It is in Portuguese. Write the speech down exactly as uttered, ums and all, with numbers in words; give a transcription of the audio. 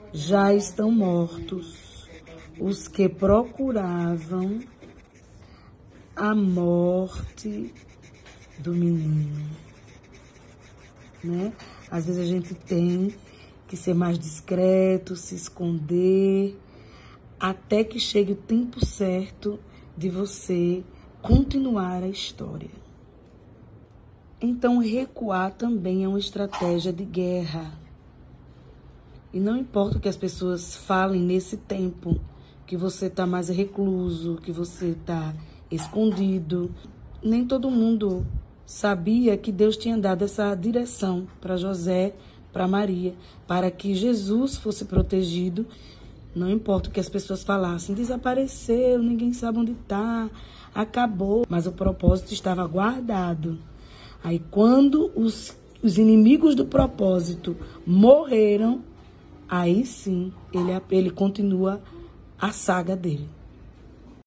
já estão mortos os que procuravam a morte do menino, né? Às vezes a gente tem que ser mais discreto, se esconder, até que chegue o tempo certo de você continuar a história. Então, recuar também é uma estratégia de guerra. E não importa o que as pessoas falem nesse tempo, que você está mais recluso, que você está escondido. Nem todo mundo sabia que Deus tinha dado essa direção para José, para Maria, para que Jesus fosse protegido. Não importa o que as pessoas falassem, desapareceu, ninguém sabe onde está, acabou. Mas o propósito estava guardado. Aí quando os, os inimigos do propósito morreram, aí sim ele, ele continua a saga dele.